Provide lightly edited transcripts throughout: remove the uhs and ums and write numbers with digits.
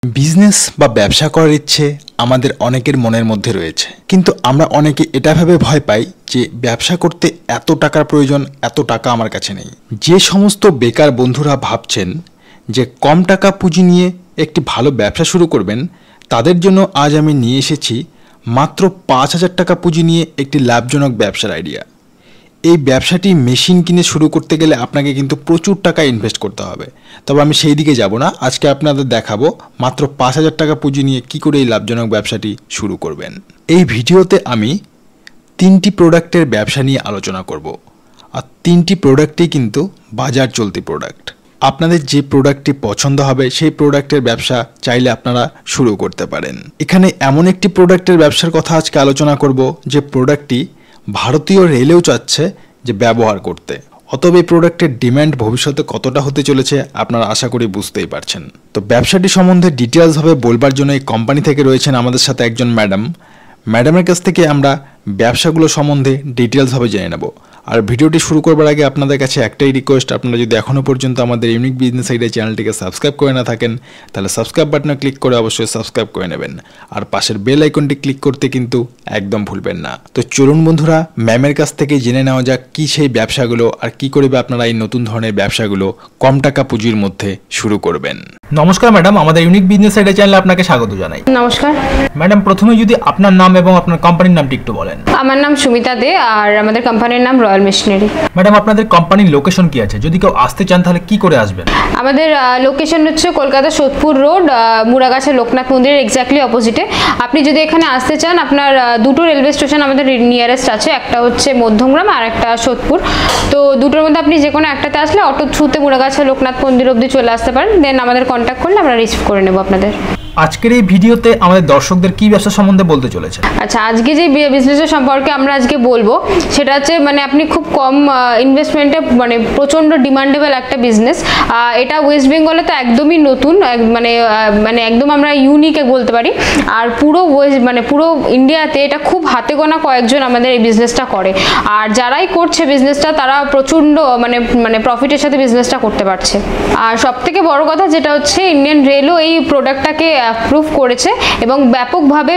Business বা ব্যবসা করার ইচ্ছে আমাদের অনেকের মনের মধ্যে রয়েছে, কিন্তু আমরা অনেকে এটা ভেবে ভয় পাই যে ব্যবসা করতে এত টাকার প্রয়োজন, এত টাকা আমার কাছে নেই। যে সমস্ত বেকার বন্ধুরা ভাবছেন যে কম টাকা পুঁজি নিয়ে একটি ভালো ব্যবসা শুরু করবেন, তাদের জন্য আজ আমি নিয়ে এসেছি মাত্র ৫,০০০ টাকা পুঁজি নিয়ে একটি লাভজনক ব্যবসার আইডিয়া। এই ব্যবসাটি মেশিন কিনে শুরু করতে গেলে আপনাকে কিন্তু প্রচুর টাকা ইনভেস্ট করতে হবে, তবে আমি সেই দিকে যাব না। আজকে আপনাদের দেখাবো মাত্র ৫,০০০ টাকা পুঁজি নিয়ে কী করে এই লাভজনক ব্যবসাটি শুরু করবেন। এই ভিডিওতে আমি ৩টি প্রোডাক্টের ব্যবসা নিয়ে আলোচনা করব, আর ৩টি প্রোডাক্টই কিন্তু বাজার চলতি প্রোডাক্ট। আপনাদের যে প্রোডাক্টটি পছন্দ হবে সেই প্রোডাক্টের ব্যবসা চাইলে আপনারা শুরু করতে পারেন। এখানে এমন একটি প্রোডাক্টের ব্যবসার কথা আজকে আলোচনা করব যে প্রোডাক্টটি ভারতীয় রেলেও চাচ্ছে যে ব্যবহার করতে। অতএব এই প্রোডাক্টের ডিমান্ড ভবিষ্যতে কতটা হতে চলেছে আপনারা আশা করি বুঝতেই পারছেন। তো ব্যবসাটি সম্বন্ধে ডিটেলসভাবে বলবার জন্য এই কোম্পানি থেকে রয়েছেন আমাদের সাথে একজন ম্যাডামের কাছ থেকে আমরা ব্যবসাগুলো সম্বন্ধে ডিটেলসভাবে জেনে নেব। আর ভিডিওটি শুরু করবার আগে আপনাদের কাছে একটাই রিকোয়েস্ট, আপনারা যদি এখনও পর্যন্ত আমাদের ইউনিক বিজনেস আইডিয়া চ্যানেলটিকে সাবস্ক্রাইব করে না থাকেন, তাহলে সাবস্ক্রাইব বাটনে ক্লিক করে অবশ্যই সাবস্ক্রাইব করে নেবেন, আর পাশের বেল আইকনটি ক্লিক করতে কিন্তু একদম ভুলবেন না। তো চলুন বন্ধুরা, ম্যামের কাছ থেকে জেনে নেওয়া যাক কী সেই ব্যবসাগুলো আর কী করবে আপনারা এই নতুন ধরনের ব্যবসাগুলো কম টাকা পুঁজির মধ্যে শুরু করবেন। নমস্কার ম্যাডাম, আমাদের ইউনিক বিজনেস আইডিয়া চ্যানেলে আপনাকে স্বাগত জানাই। নমস্কার ম্যাডাম, প্রথমে যদি আপনার নাম এবং আপনার কোম্পানির নামটি একটু বলেন। আমার নাম সুমিতা দে আর আমাদের কোম্পানির নাম রয়্যাল মেশিনারি। ম্যাডাম, আপনাদের কোম্পানির লোকেশন কি আছে? যদি কেউ আসতে চান তাহলে কি করে আসবেন? আমাদের লোকেশন হচ্ছে কলকাতা সোদপুর রোড, মুরাগাছা লোকনাথ মন্দিরের এক্স্যাক্টলি অপোজিটে। আপনি যদি এখানে আসতে চান, আপনার দুটো রেলওয়ে স্টেশন আমাদের নিয়ারেস্ট আছে, একটা হচ্ছে মধ্যমগ্রাম আর একটা সোদপুর। তো দুটোর মধ্যে আপনি যে কোনো একটাতে আসলে অটো থ্রুতে মুরাগাছা লোকনাথ মন্দির অবধি চলে আসতে পারেন, দেন আমাদের কন্ট্যাক্ট করলে আমরা রিসিভ করে নেব আপনাদের। আজকের এই ভিডিওতে আমাদের দর্শকদের কি ব্যবসা সম্বন্ধে বলতে চলেছে? আচ্ছা, আজকে যে বিজনেসের সম্পর্কে আমরা আজকে বলবো সেটা হচ্ছে আপনি খুব কম ইনভেস্টমেন্টে প্রচণ্ড ডিমান্ডেবল একটা বিজনেস। এটা ওয়েস্ট বেঙ্গলে তো একদমই নতুন, একদম আমরা ইউনিক বলতে পারি। আর পুরো পুরো ইন্ডিয়াতে এটা খুব হাতে গোনা কয়েকজন আমাদের এই বিজনেসটা করে, আর যারাই করছে বিজনেসটা তারা প্রচণ্ড প্রফিটের সাথে বিজনেসটা করতে পারছে। আর সব থেকে বড় কথা যেটা হচ্ছে ইন্ডিয়ান রেলও এই প্রোডাক্টটাকে অ্যাপ্রুভ করেছে এবং ব্যাপকভাবে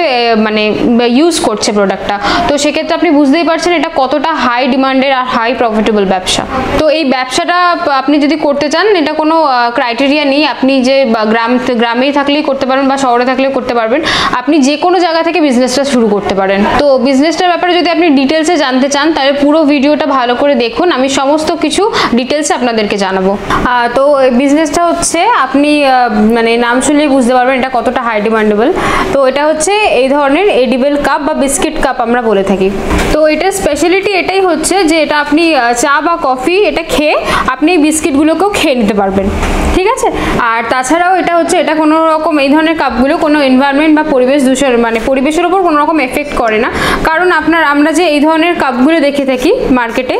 ইউজ করছে প্রোডাক্টটা। তো সেক্ষেত্রে আপনি বুঝতেই পারছেন এটা কতটা হাই ডিমান্ডের আর হাই প্রফিটেবল ব্যবসা। তো এই ব্যবসাটা আপনি যদি করতে চান, এটা কোনো ক্রাইটেরিয়া নেই, আপনি যে গ্রামেই থাকলেই করতে পারবেন বা শহরে থাকলেও করতে পারবেন, আপনি যে কোনো জায়গা থেকে বিজনেসটা শুরু করতে পারেন। তো বিজনেসটার ব্যাপারে যদি আপনি ডিটেলসে জানতে চান তাহলে পুরো ভিডিওটা ভালো করে দেখুন, আমি সমস্ত কিছু ডিটেলসে আপনাদেরকে জানাবো। তো এই বিজনেসটা হচ্ছে আপনি নাম শুনলেই বুঝতে পারবেন এটা কতটা হাই ডিমান্ডেবল। তো এটা হচ্ছে এই ধরনের এডিবল কাপ বা বিস্কিট কাপ আমরা বলে থাকি। তো এটার স্পেশালিটি এটাই হচ্ছে যে এটা আপনি চা বা কফি এটা খেয়ে আপনি এই বিস্কিটগুলোকেও খেয়ে নিতে পারবেন, ঠিক আছে। আর তাছাড়াও এটা কোনো রকম এই ধরনের কাপগুলো কোনো এনভায়রনমেন্ট বা পরিবেশ দূষণ পরিবেশের ওপর কোনো রকম এফেক্ট করে না। কারণ আমরা যে এই ধরনের কাপগুলো দেখে থাকি মার্কেটে,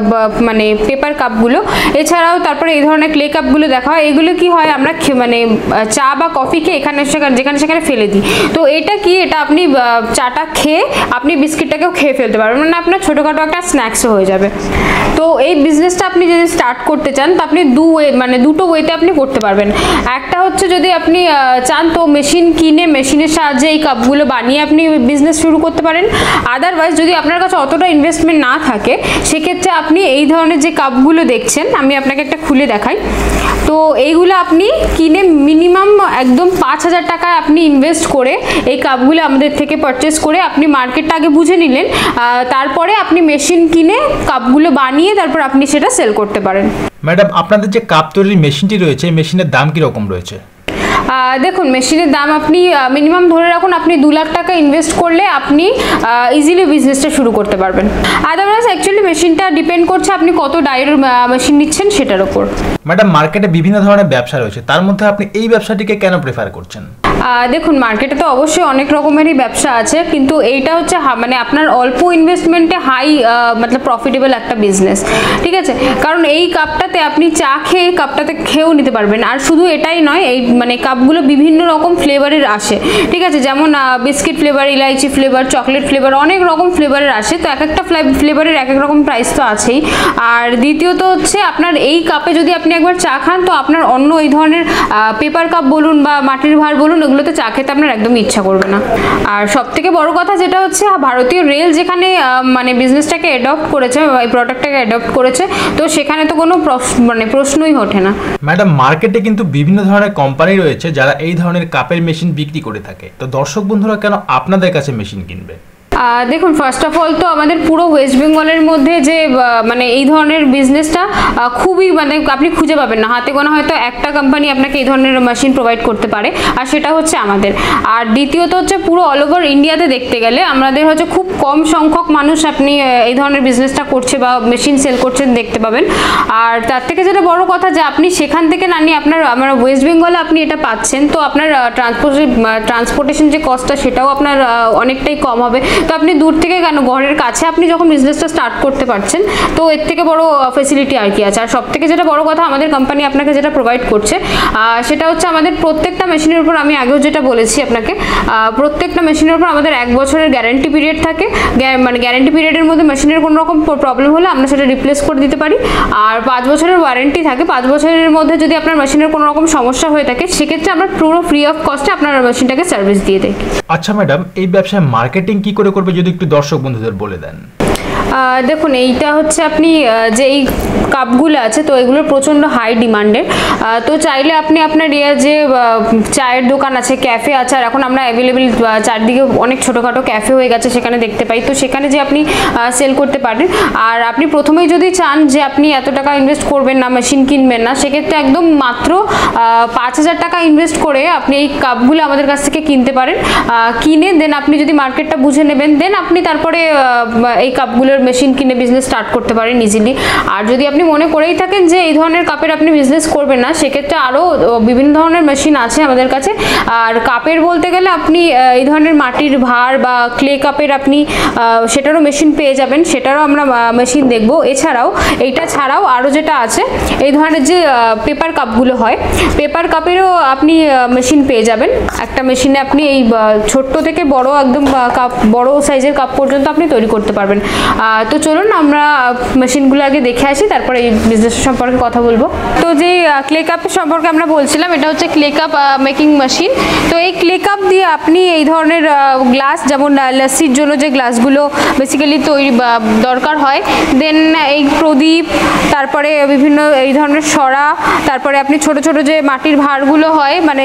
পেপার কাপগুলো, এছাড়াও তারপরে এই ধরনের ক্লে কাপগুলো দেখা হয়, এগুলো কি হয় আমরা চা বা কফি খেয়ে যেখানে সেখানে ফেলে দিই। তো এটা আপনি চাটা খেয়ে আপনি বিস্কিটটাকেও খেয়ে ফেলতে পারবেন, আপনার ছোটোখাটো একটা স্ন্যাক্সও হয়ে যাবে। তো এই বিজনেসটা আপনি যদি স্টার্ট করতে চান তো আপনি দুটো ওয়েতে আপনি করতে পারবেন। একটা হচ্ছে যদি আপনি চান তো মেশিন কিনে মেশিনের সাহায্যে এই কাপগুলো বানিয়ে আপনি বিজনেস শুরু করতে পারেন। আদারওয়াইজ যদি আপনার কাছে অতটা ইনভেস্টমেন্ট না থাকে, সেক্ষেত্রে আপনি এই ধরনের যে কাপগুলো দেখছেন, আমি আপনাকে একটা খুলে দেখাই। তো এইগুলো আপনি কিনে মিনিমাম একদম ৫,০০০ টাকায় আপনি ইনভেস্ট করে এই কাপগুলো আমাদের থেকে পারচেস করে আপনি মার্কেটটা আগে বুঝে নিলেন, তারপরে আপনি মেশিন কিনে কাপগুলো বানিয়ে তারপর আপনি সেটা সেল করতে পারেন। ম্যাডাম, আপনাদের যে কাপ তৈরির মেশিনটি রয়েছে, মেশিনের দাম কীরকম রয়েছে? দেখুন, মেশিনের দাম আপনি মিনিমাম ধরে রাখুন আপনি 2 লাখ টাকা ইনভেস্ট করলে আপনি ইজিলি বিজনেসটা শুরু করতে পারবেন। আদারওয়াইজ অ্যাকচুয়ালি মেশিনটা ডিপেন্ড করছে আপনি কত ডায়ের মেশিন নিচ্ছেন সেটার উপর। ম্যাডাম, মার্কেটে বিভিন্ন ধরনের ব্যবসা রয়েছে, তার মধ্যে আপনি এই ব্যবসাটিকে কেন প্রেফার করছেন? দেখুন, মার্কেটে তো অবশ্যই অনেক রকমেরই ব্যবসা আছে, কিন্তু এইটা হচ্ছে মানে আপনার অল্প ইনভেস্টমেন্টে হাই মতলব প্রফিটেবল একটা বিজনেস, ঠিক আছে। কারণ এই কাপটাতে আপনি চা খেয়ে কাপটাতে খেয়েও নিতে পারবেন। আর শুধু এটাই নয়, এই মানে কাপগুলো বিভিন্ন রকম ফ্লেভারের আসে, ঠিক আছে। যেমন বিস্কিট ফ্লেভার, ইলাইচি ফ্লেভার, চকলেট ফ্লেভার, অনেক রকম ফ্লেভারের আসে। তো এক একটা ফ্লেভারের এক এক রকম প্রাইস তো আছেই। আর দ্বিতীয়ত হচ্ছে আপনার এই কাপে যদি আপনি একবার চা খান, তো আপনার অন্য এই ধরনের পেপার কাপ বলুন বা মাটির ভাঁড় বলুন, ওগুলোতে চা খেতে আপনার একদমই ইচ্ছা করবে না। আর সব থেকে বড় কথা যেটা হচ্ছে, ভারতীয় রেল যেখানে মানে বিজনেসটাকে অ্যাডপ্ট করেছে, এই প্রোডাক্টটাকে অ্যাডপ্ট করেছে, তো সেখানে তো কোনো মানে প্রশ্নই ওঠে না। ম্যাডাম, মার্কেটে কিন্তু বিভিন্ন ধরনের কোম্পানি রয়েছে যারা এই ধরনের কাপের মেশিন বিক্রি করে থাকে। তো দর্শক বন্ধুরা কেন আপনাদের কাছে মেশিন কিনবে? দেখুন, ফার্স্ট অফ অল তো আমাদের পুরো ওয়েস্ট বেঙ্গলের মধ্যে যে মানে এই ধরনের বিজনেসটা খুবই মানে আপনি খুঁজে পাবেন না। হাতে গোনা হয়তো একটা কোম্পানি আপনাকে এই ধরনের মেশিন প্রোভাইড করতে পারে, আর সেটা হচ্ছে আমাদের। আর দ্বিতীয়ত হচ্ছে পুরো অল ওভার ইন্ডিয়াতে দেখতে গেলে আমাদের হচ্ছে খুব কম সংখ্যক মানুষ আপনি এই ধরনের বিজনেসটা করছে বা মেশিন সেল করছেন দেখতে পাবেন। আর তার থেকে যেটা বড় কথা, যে আপনি সেখান থেকে না নিয়ে আমার ওয়েস্ট বেঙ্গলে আপনি এটা পাচ্ছেন, তো আপনার ট্রান্সপোর্টেশন যে কস্টটা সেটাও আপনার অনেকটাই কম হবে। তো আপনি দূর থেকে কেন, ঘরের কাছে আপনি যখন বিজনেসটা স্টার্ট করতে পারছেন, তো এর থেকে বড় ফেসিলিটি আর কি আছে। আর সব থেকে যেটা বড় কথা, আমাদের কোম্পানি আপনাকে যেটা প্রোভাইড করছে সেটা হচ্ছে আমাদের প্রত্যেকটা মেশিনের উপর, আমি আগেও যেটা বলেছি আপনাকে, প্রত্যেকটা মেশিনের উপর আমাদের 1 বছরের গ্যারান্টি পিরিয়ড থাকে। মানে গ্যারান্টি পিরিয়ডের মধ্যে মেশিনের কোনো রকম প্রবলেম হলে আমরা সেটা রিপ্লেস করে দিতে পারি। আর 5 বছরের ওয়ারেন্টি থাকে। 5 বছরের মধ্যে যদি আপনার মেশিনের কোনো রকম সমস্যা হয়ে থাকে, সেক্ষেত্রে আমরা পুরো ফ্রি অফ কস্টে আপনার মেশিনটাকে সার্ভিস দিয়ে দিই। আচ্ছা ম্যাডাম, এই ব্যবসায় মার্কেটিং কি করে করবে যদি একটু দর্শক বন্ধুদের বলে দেন। দেখুন, এইটা হচ্ছে আপনি যে এই কাপগুলো আছে, তো এগুলোর প্রচণ্ড হাই ডিমান্ডের। তো চাইলে আপনি আপনার যে চায়ের দোকান আছে, ক্যাফে আছে, আর এখন আমরা অ্যাভেলেবেল চারদিকে অনেক ছোটোখাটো ক্যাফে হয়ে গেছে, সেখানে দেখতে পাই। তো সেখানে যে আপনি সেল করতে পারেন। আর আপনি প্রথমেই যদি চান যে আপনি এত টাকা ইনভেস্ট করবেন না, মেশিন কিনবেন না, সেক্ষেত্রে একদম মাত্র 5,000 টাকা ইনভেস্ট করে আপনি এই কাপগুলো আমাদের কাছ থেকে কিনতে পারেন। কিনে দেন আপনি যদি মার্কেটটা বুঝে নেবেন, দেন আপনি তারপরে এই কাপগুলোর মেশিন কিনে বিজনেস স্টার্ট করতে পারেন ইজিলি। আর যদি আপনি মনে করেই থাকেন যে এই ধরনের কাপের আপনি বিজনেস করবেন না, সেক্ষেত্রে আরও বিভিন্ন ধরনের মেশিন আছে আমাদের কাছে। আর কাপের বলতে গেলে আপনি এই ধরনের মাটির ভাঁড় বা ক্লে কাপের আপনি সেটারও মেশিন পেয়ে যাবেন, সেটারও আমরা মেশিন দেখব। এছাড়াও এইটা ছাড়াও আরও যেটা আছে, এই ধরনের যে পেপার কাপগুলো হয়, পেপার কাপেরও আপনি মেশিন পেয়ে যাবেন। একটা মেশিনে আপনি এই ছোট্ট থেকে বড় একদম কাপ, বড় সাইজের কাপ পর্যন্ত আপনি তৈরি করতে পারবেন। তো চলুন আমরা মেশিনগুলো আগে দেখে আসি, তারপরে এই বিজনেস সম্পর্কে কথা বলবো। তো যে ক্লে কাপের সম্পর্কে আমরা বলছিলাম, এটা হচ্ছে ক্লে কাপ মেকিং মেশিন। তো এই ক্লে কাপ দিয়ে আপনি এই ধরনের গ্লাস, যেমন লস্যির জন্য যে গ্লাসগুলো বেসিক্যালি তৈরি দরকার হয়, দেন এই প্রদীপ, তারপরে বিভিন্ন এই ধরনের সরা, তারপরে আপনি ছোট ছোট যে মাটির ভাঁড়গুলো হয়, মানে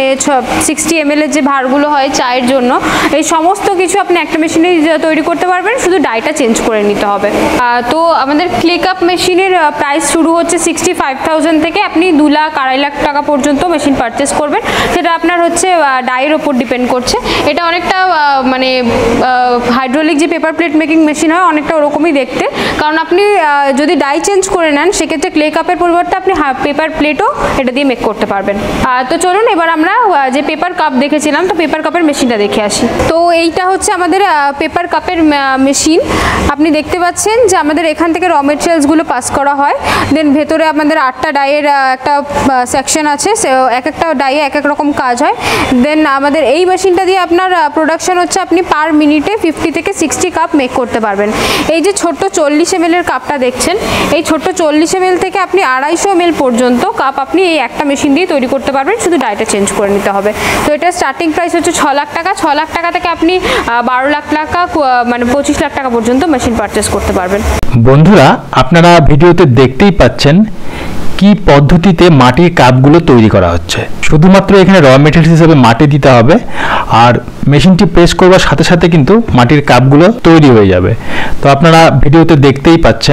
60 ml এর যে ভাঁড়গুলো হয় চায়ের জন্য, এই সমস্ত কিছু আপনি একটা মেশিনে তৈরি করতে পারবেন, শুধু ডাইটা চেঞ্জ করে নিতে হবে। তো আমাদের ক্লে কাপ মেশিনের প্রাইস শুরু হচ্ছে 65,000 থেকে, আপনি 2 লাখ 2.5 লাখ টাকা পর্যন্ত মেশিন পারচেস করবেন। সেটা আপনার হচ্ছে ডাইয়ের ওপর ডিপেন্ড করছে। এটা অনেকটা মানে হাইড্রোলিক যে পেপার প্লেট মেকিং মেশিন হয়, অনেকটা ওরকমই দেখতে। কারণ আপনি যদি ডাই চেঞ্জ করে নেন, সেক্ষেত্রে ক্লে কাপের পরিবর্তে আপনি পেপার প্লেটও এটা দিয়ে মেক করতে পারবেন। তো চলুন এবার আমরা যে পেপার কাপ দেখেছিলাম, তো পেপার কাপের মেশিনটা দেখে আসি। তো এইটা হচ্ছে আমাদের পেপার কাপের মেশিন। আপনি দেখতে পাচ্ছেন যে আমাদের এখান থেকে র মেটেরিয়ালসগুলো পাস করা হয়। দেন ভেতরে আমাদের 8টা ডাইয়ের একটা সেকশন আছে, এক একটা ডাইয়ে এক এক রকম কাজ হয়। দেন আমাদের এই মেশিনটা দিয়ে আপনার প্রোডাকশন হচ্ছে, আপনি পার মিনিটে 50 থেকে 60 কাপ মেক করতে পারবেন। এই যে ছোট্ট 40 ml এর কাপটা দেখছেন, এই ছোট্ট 40 ml থেকে আপনি 250 ml পর্যন্ত কাপ আপনি এই একটা মেশিন দিয়ে তৈরি করতে পারবেন, শুধু ডাইটা চেঞ্জ করে নিতে হবে। তো এটা স্টার্টিং প্রাইস হচ্ছে 6 লাখ টাকা। 6 লাখ টাকা থেকে আপনি 12 লাখ টাকা মানে 25 লাখ টাকা পর্যন্ত মেশিন পারচেস করতে পারবেন। বন্ধুরা, আপনারা ভিডিওতে দেখতেই পাচ্ছেন কি পদ্ধতিতে মাটির কাপগুলো তৈরি করা হচ্ছে। শুধুমাত্র এখানে র মেটেরিয়ালস হিসেবে মাটি দিতে হবে, আর মেশিনটি প্রেস করবার সাথে সাথে কিন্তু মাটির কাপগুলো তৈরি হয়ে যাবে। তো আপনারা ভিডিওতে দেখতেই পাচ্ছেন।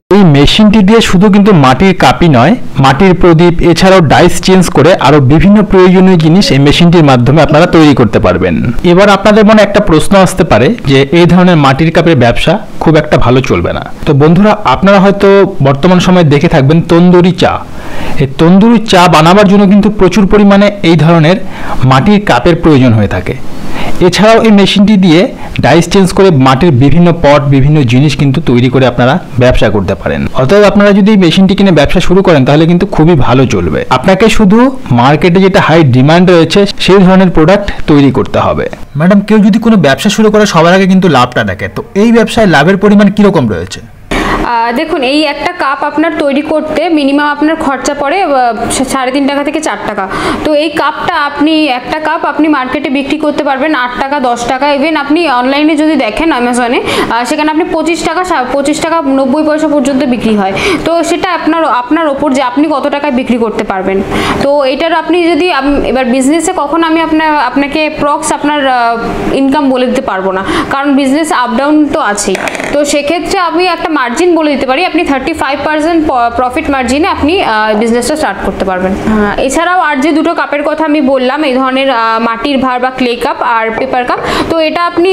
এই মেশিনটি দিয়ে শুধু কিন্তু মাটির কাপই নয়, মাটির প্রদীপ এছাড়াও ডাইস চেঞ্জ করে আরো বিভিন্ন প্রয়োজনীয় জিনিস এই মেশিনটির মাধ্যমে আপনারা তৈরি করতে পারবেন। এবার আপনাদের মনে একটা প্রশ্ন আসতে পারে যে এই ধরনের মাটির কাপের ব্যবসা খুব একটা ভালো চলবে না। তো বন্ধুরা, আপনারা হয়তো বর্তমান সময়ে দেখে থাকবেন তন্দুরি চা। এই তন্দুরি চা বানাবার জন্য কিন্তু প্রচুর পরিমাণে এই ধরনের মাটির কাপের প্রয়োজন হয়ে থাকে। এছাড়াও এই মেশিনটি দিয়ে ডাইস চেঞ্জ করে মাটির বিভিন্ন পট, বিভিন্ন জিনিস কিন্তু তৈরি করে আপনারা ব্যবসা করতে পারেন। অতএব আপনারা যদি এই মেশিনটি কিনে ব্যবসা শুরু করেন তাহলে কিন্তু খুবই ভালো চলবে। আপনাকে শুধু মার্কেটে যেটা হাই ডিমান্ড রয়েছে সেই ধরনের প্রোডাক্ট তৈরি করতে হবে। ম্যাডাম, কেউ যদি কোনো ব্যবসা শুরু করে সবার আগে কিন্তু লাভটা দেখে, তো এই ব্যবসায় লাভের পরিমাণ কিরকম রয়েছে? দেখুন, এই একটা কাপ আপনার তৈরি করতে মিনিমাম আপনার খরচা পড়ে 3.5 টাকা থেকে 4 টাকা। তো এই কাপটা একটা কাপ আপনি মার্কেটে বিক্রি করতে পারবেন 8 টাকা, 10 টাকা। ইভেন আপনি অনলাইনে যদি দেখেন অ্যামাজনে, সেখানে আপনি 25 টাকা 90 পয়সা পর্যন্ত বিক্রি হয়। তো সেটা আপনার ওপর যে আপনি কত টাকায় বিক্রি করতে পারবেন। তো এটার আপনি যদি এবার বিজনেসে কখন আমি আপনাকে প্রক্স আপনার ইনকাম বলে দিতে পারবো না, কারণ বিজনেস আপ ডাউন তো আছেই। তো সেক্ষেত্রে আমি একটা মার্জিন বলে দিতে পারি, আপনি 35% প্রফিট মার্জিনে আপনি বিজনেসটা স্টার্ট করতে পারবেন। এছাড়াও আর যে দুটো কাপের কথা আমি বললাম, এই ধরনের মাটির ভাঁড় বা ক্লে কাপ আর পেপার কাপ, তো এটা আপনি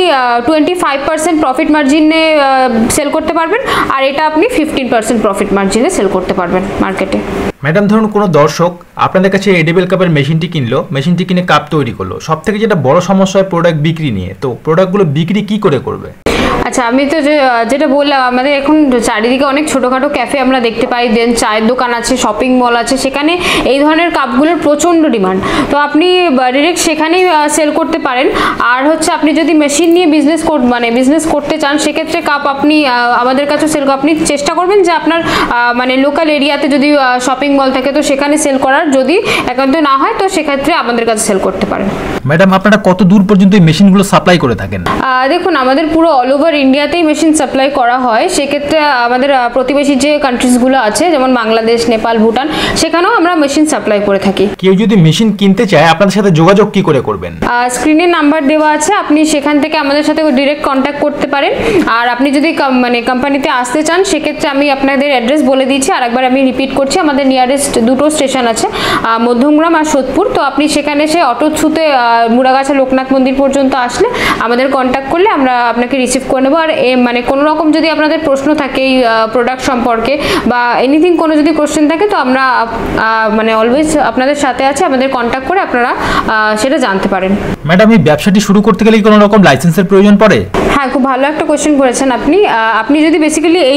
25% প্রফিট মার্জিনে সেল করতে পারবেন, আর এটা আপনি 15% প্রফিট মার্জিনে সেল করতে পারবেন মার্কেটে। ম্যাডাম, ধরুন কোনো দর্শক আপনাদের কাছে এডিবল কাপের মেশিনটি কিনলো, মেশিনটি কিনে কাপ তৈরি করলো, সব থেকে যেটা বড় সমস্যা হয় প্রোডাক্ট বিক্রি নিয়ে। তো প্রোডাক্টগুলো বিক্রি কি করে করবে? আচ্ছা, আমি তো যেটা বললাম, আমাদের এখন চারিদিকে অনেক ছোটোখাটো ক্যাফে আমরা দেখতে পাই, দেন চায়ের দোকান আছে, শপিং মল আছে, সেখানে এই ধরনের কাপগুলোর প্রচণ্ড ডিমান্ড। তো আপনি ডিরেক্ট সেখানেই সেল করতে পারেন। আর হচ্ছে আপনি যদি মেশিন নিয়ে বিজনেস করতে চান, সেক্ষেত্রে কাপ আপনি আমাদের কাছে আপনি চেষ্টা করবেন যে আপনার লোকাল এরিয়াতে যদি শপিং মল থাকে তো সেখানে সেল করার, যদি একান্ত না হয় তো সেক্ষেত্রে আমাদের কাছে সেল করতে পারেন। ম্যাডাম, আপনারা কত দূর পর্যন্ত এই মেশিনগুলো সাপ্লাই করে থাকেন? দেখুন, আমাদের পুরো অল ওভার ইন্ডিয়াতেই মেশিন সাপ্লাই করা হয়। সেক্ষেত্রে আমাদের প্রতিবেশী যে কান্ট্রিজগুলো আছে, যেমন বাংলাদেশ, নেপাল, ভুটান, সেখানেও আমরা মেশিন সাপ্লাই করে থাকি। কেউ যদি মেশিন কিনতে চায় আপনাদের সাথে যোগাযোগ কি করে করবেন? স্ক্রিনে নাম্বার দেওয়া আছে, আপনি সেখান থেকে আমাদের সাথে ডিরেক্ট কন্ট্যাক্ট করতে পারেন। আর আপনি যদি কোম্পানিতে আসতে চান, সেক্ষেত্রে আমি আপনাদের অ্যাড্রেস বলে দিচ্ছি, আর একবার আমি রিপিট করছি। আমাদের নিয়ারেস্ট দুটো স্টেশন আছে, মধ্যমগ্রাম আর সোদপুর। তো আপনি সেখানে এসে অটো থ্রুতে মুড়াগাছা লোকনাথ মন্দির পর্যন্ত আসলে আমাদের কন্ট্যাক্ট করলে আমরা আপনাকে রিসিভ করে নেবো। আর কোনো রকম যদি আপনাদের প্রশ্ন থাকে এই প্রোডাক্ট সম্পর্কে বা এনিথিং কোনো যদি কোশ্চেন থাকে, তো আমরা অলওয়েজ আপনাদের সাথে আছে, আমাদের কন্ট্যাক্ট করে আপনারা সেটা জানতে পারেন। ম্যাডাম, এই ব্যবসাটি শুরু করতে গেলে কোনো রকম লাইসেন্সের প্রয়োজন পড়ে? হ্যাঁ, খুব ভালো একটা কোশ্চেন করেছেন আপনি যদি বেসিক্যালি এই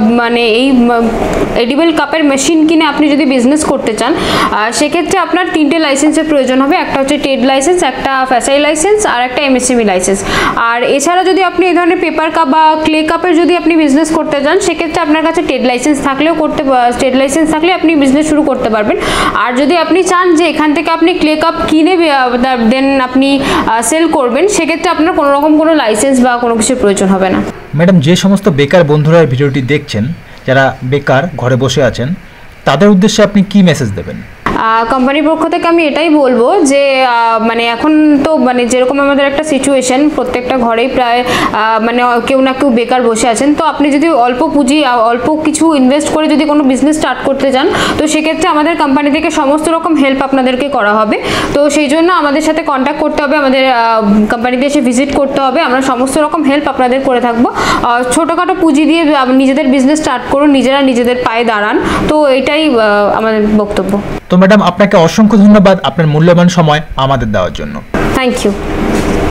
এডিবল কাপের মেশিন কিনে আপনি যদি বিজনেস করতে চান, সেক্ষেত্রে আপনার 3টে লাইসেন্সের প্রয়োজন হবে। একটা হচ্ছে ট্রেড লাইসেন্স, একটা ফ্যাসাই লাইসেন্স, আর একটা এমএসএমই লাইসেন্স। আর এছাড়া যদি আপনি এই ধরনের পেপার কাপ বা ক্লে কাপের যদি আপনি বিজনেস করতে চান, সেক্ষেত্রে আপনার কাছে ট্রেড লাইসেন্স থাকলে আপনি বিজনেস শুরু করতে পারবেন। আর যদি আপনি চান যে এখান থেকে আপনি ক্লে কাপ কিনে দেন আপনি সেল করবেন, সেক্ষেত্রে আপনার কোনো রকম কোনো লাইসেন্স বা কোনো কিছুর প্রয়োজন হবে না। ম্যাডাম, যে সমস্ত বেকার বন্ধুরা ভিডিওটি দেখছেন, যারা বেকার ঘরে বসে আছেন, তাদের উদ্দেশ্যে আপনি কি মেসেজ দেবেন? কোম্পানির পক্ষ থেকে আমি এটাই বলবো যে এখন তো যেরকম আমাদের একটা সিচুয়েশন, প্রত্যেকটা ঘরেই প্রায় কেউ না কেউ বেকার বসে আছেন। তো আপনি যদি অল্প পুঁজি, অল্প কিছু ইনভেস্ট করে যদি কোনো বিজনেস স্টার্ট করতে চান, তো সেক্ষেত্রে আমাদের কোম্পানি থেকে সমস্ত রকম হেল্প আপনাদেরকে করা হবে। তো সেই জন্য আমাদের সাথে কন্ট্যাক্ট করতে হবে, আমাদের কোম্পানিতে এসে ভিজিট করতে হবে। আমরা সমস্ত রকম হেল্প আপনাদের করে থাকবো। ছোটোখাটো পুঁজি দিয়ে নিজেদের বিজনেস স্টার্ট করুন, নিজেদের পায়ে দাঁড়ান। তো এটাই আমাদের বক্তব্য। তো ম্যাডাম, আপনাকে অসংখ্য ধন্যবাদ আপনার মূল্যবান সময় আমাদের দেওয়ার জন্য। Thank you.